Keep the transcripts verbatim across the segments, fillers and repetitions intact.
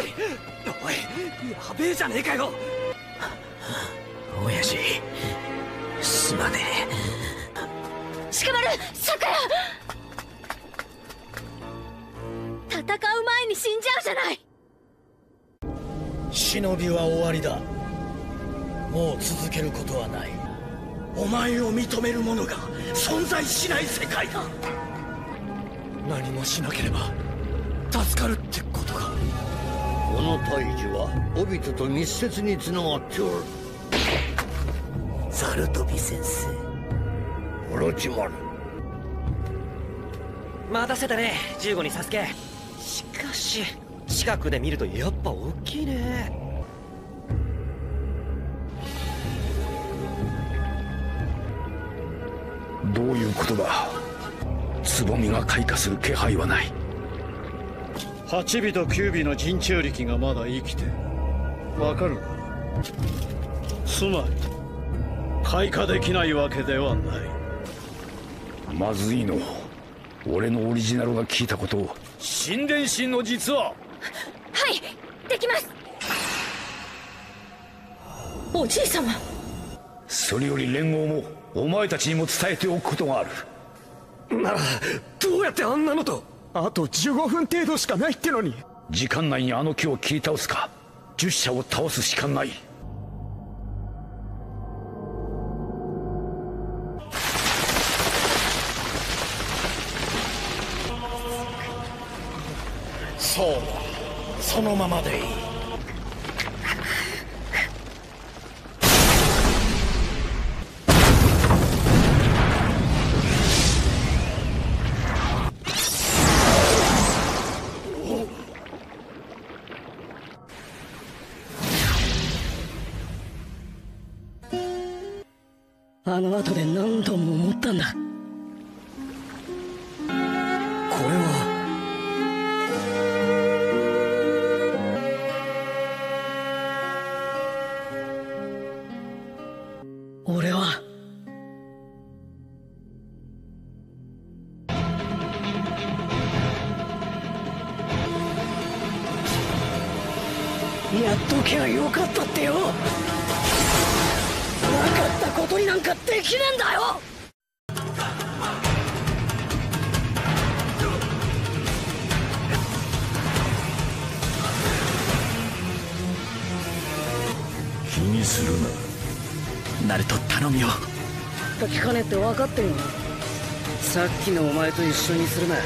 おい、やべえじゃねえかよ。 親父、すまねえ。 鹿丸、さくら、戦う前に死んじゃうじゃない。 忍びは終わりだ。もう続けることはない。お前を認める者が存在しない世界だ。何もしなければ助かるってことか。 この大樹はオビトと密接につながっておる。 ザルトビ先生、 オロチマル。 待たせたね、じゅうごにサスケ。しかし近くで見るとやっぱ大きいね。 どういうことだ。つぼみが開花する気配はない。 はちびときゅうびの人中力がまだ生きてわかるか。つまり開花できないわけではない。 まずいの、俺のオリジナルが聞いたことを。神殿神の実は。 はい、できます。おじい様。 それより連合もお前たちにも伝えておくことがある。 ならどうやってあんなのと。 あとじゅうごふん程度しかないってのに。 時間内にあの木を切り倒すか、じゅっ社を倒すしかない。 そうだ、そのままでいい。 あの後で何度も思ったんだ。これは俺はやっとけばよかったってよ。なかったことになんかできねえんだよ。 気にするな。 ナルト頼むよ。 聞かねえって分かってんよな。さっきのお前と一緒にするな。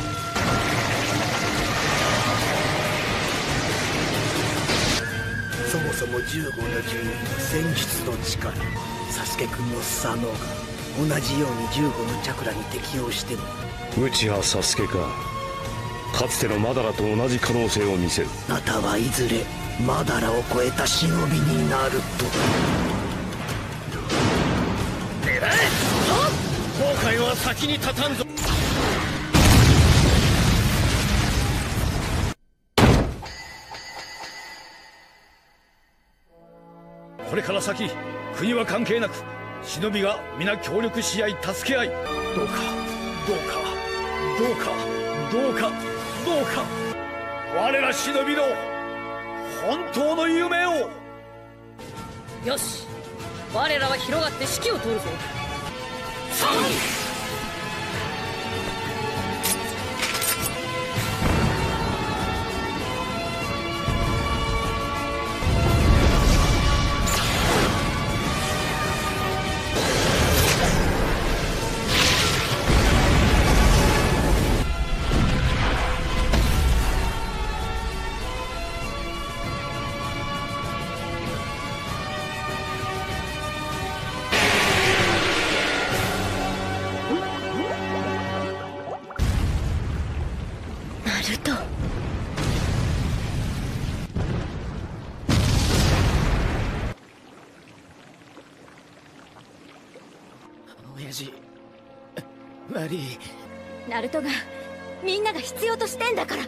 そもそもじゅうごのじゅう戦術の力、サスケ君の左脳が同じようにじゅうごのチャクラに適応しても。 内葉サスケか。かつてのマダラと同じ可能性を見せる。 あなたはいずれマダラを超えた忍びになると。 えらい。後悔は先に立たんぞ。 これから先、国は関係なく忍びが皆協力し合い助け合い、どうかどうかどうかどうかどうか我ら忍びの本当の夢を。 よし、我らは広がって指揮を取るぞ。さあ親父、悪い。 ナルトがみんなが必要としてんだから。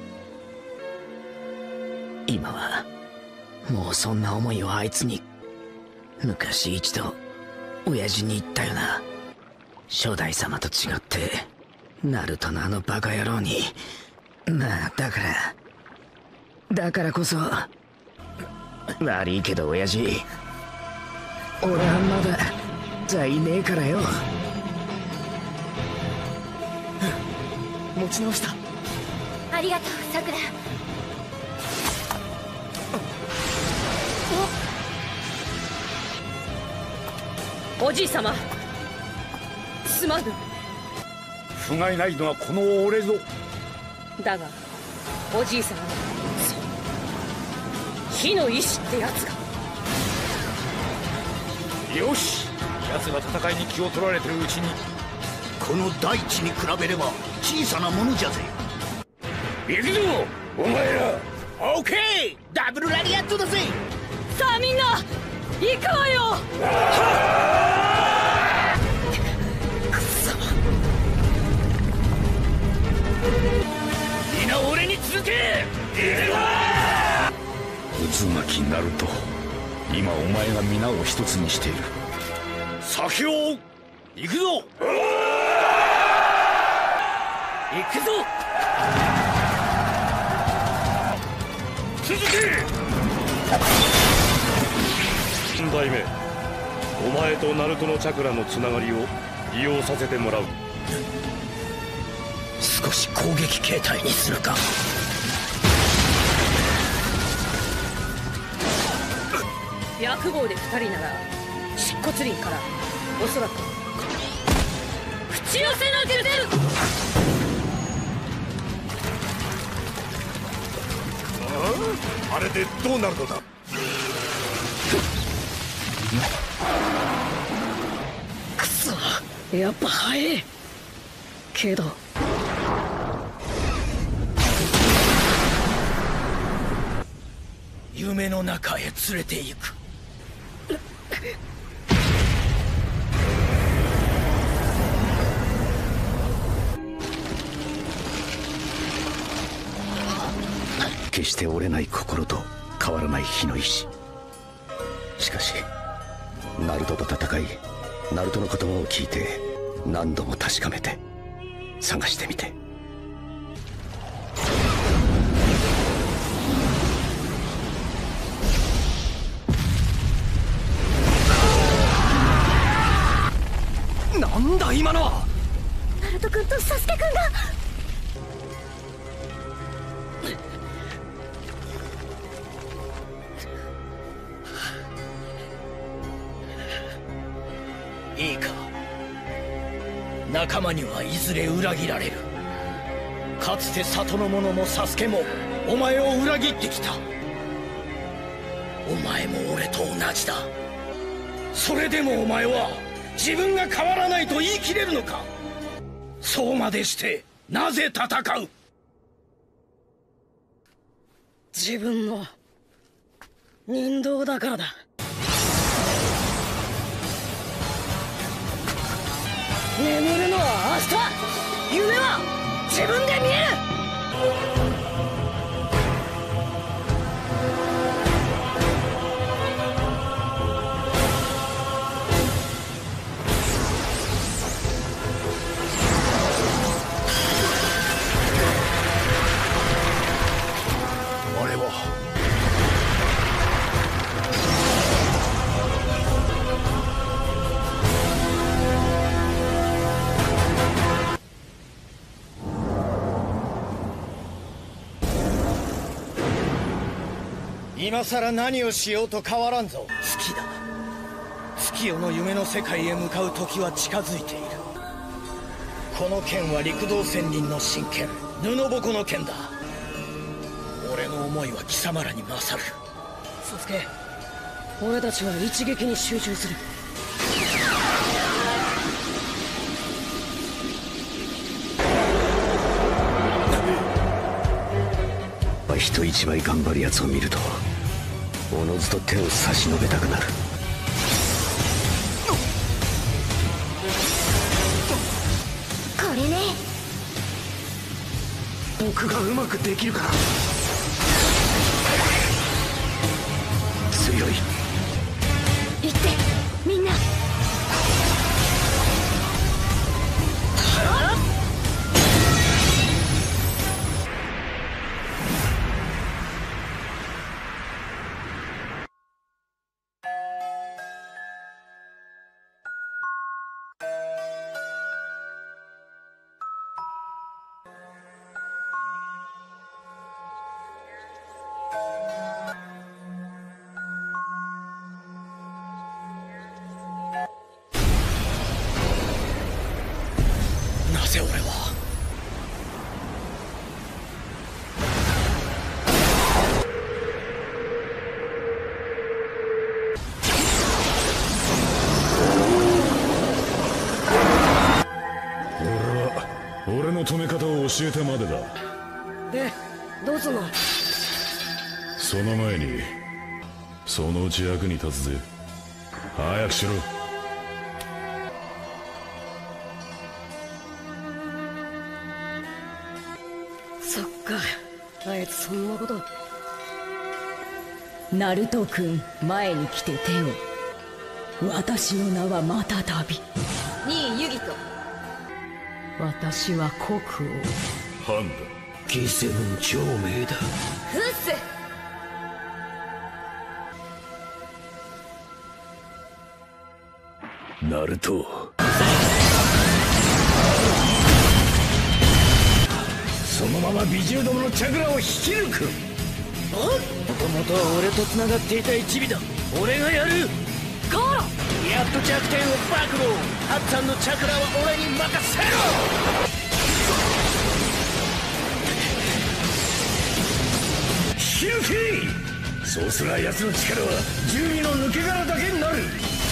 今はもうそんな思いをあいつに。昔一度親父に言ったよな。初代様と違ってナルトのあのバカ野郎に。まあだからだからこそ悪いけど親父、俺はまだじゃいねえからよ。 持ち直した。 ありがとうさくら。 おじい様、すまぬ。 不甲斐ないのはこの俺ぞ。 だがおじい様のそう火の意志ってやつが。 よし、奴が戦いに気を取られてるうちに。 この大地に比べれば小さなものじゃぜ。 行くぞお前ら。 オーケー、ダブルラリアットだぜ。 さあみんな行くわよ。 くそ、 皆俺に続け。渦巻きナルト、今お前が皆を一つにしている。先を行くぞ。行くぞ。続け。 大名、お前とナルトのチャクラのつながりを利用させてもらう。 少し攻撃形態にするか。 白号で二人なら漆骨林からおそらく口寄せの術。 あれでどうなるのだ。 くそ、やっぱ早えけど。 夢の中へ連れて行く。 決して折れない心と変わらない火の意志。しかしナルトと戦い、ナルトの言葉を聞いて何度も確かめて探してみて。 なんだ今のは。 ナルト君とサスケ君が。 いいか、仲間にはいずれ裏切られる。かつて里の者もサスケもお前を裏切ってきた。お前も俺と同じだ。それでもお前は自分が変わらないと言い切れるのか。そうまでしてなぜ戦う。 自分の人道だからだ。眠るのは明日、夢は自分で見える。 あれは今さら何をしようと変わらんぞ。月だ。月夜の夢の世界へ向かう時は近づいている。この剣は陸道仙人の真剣、布鉾の剣だ。俺の思いは貴様らに勝る。 サスケ、俺たちは一撃に集中する。 人一倍頑張る奴を見るとおのずと手を差し伸べたくなる。 これね。 僕がうまくできるから。 強い。 行ってみんな。 せ俺は。 俺の止め方を教えてまでだ。 でどうすんの？ その前にそのうち役に立つぜ。早くしろ。 そっか、あいつそんなこと。 ナルト君、前に来て手を。私の名はまたたび。 にいユギト。 私は国王。 ハンだ。 ギセブン長命だ。 フッス。 ナルト。 そのまま美獣どものチャクラを引き抜く。 もともとは俺と繋がっていた一尾だ。俺がやる。 コーロ、 やっと弱点を暴露。ハッツァンのチャクラは俺に任せろ。 引き抜け。そうすら奴の力はじゅうにの抜け殻だけになる。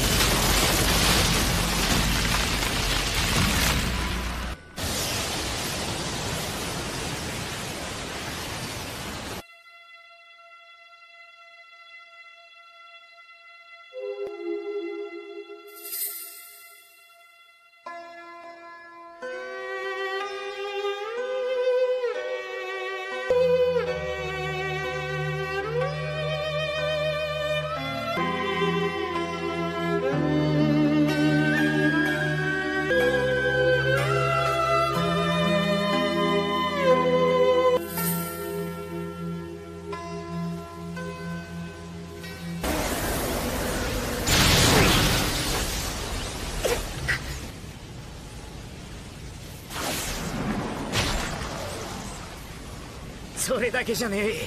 それだけじゃねえ。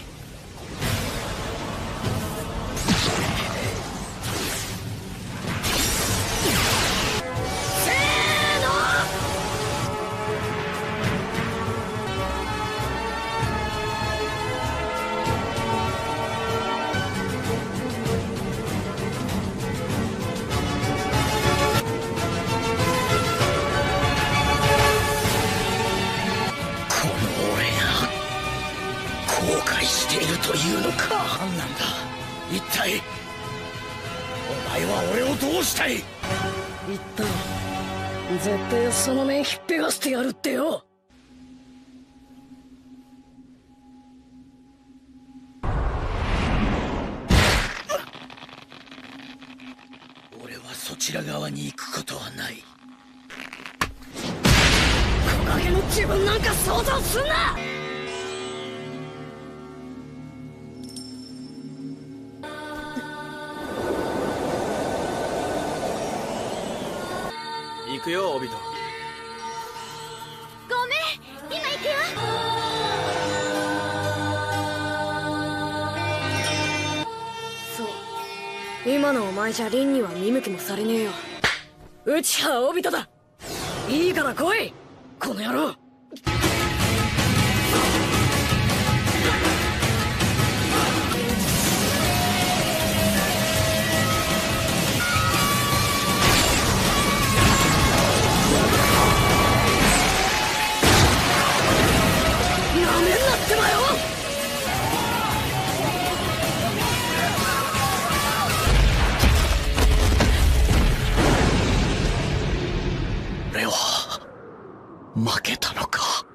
というのか。何なんだ一体。お前は俺をどうしたい。 言ったろ、絶対その面ひっぺがしてやるってよ。 俺はそちら側に行くことはない。 木陰の自分なんか想像すんな。 行くよ、オビト。 ごめん、今行くよ。 そう、今のお前じゃリンには見向きもされねえよ。うちはオビトだ。いいから来い、この野郎。 俺は負けたのか。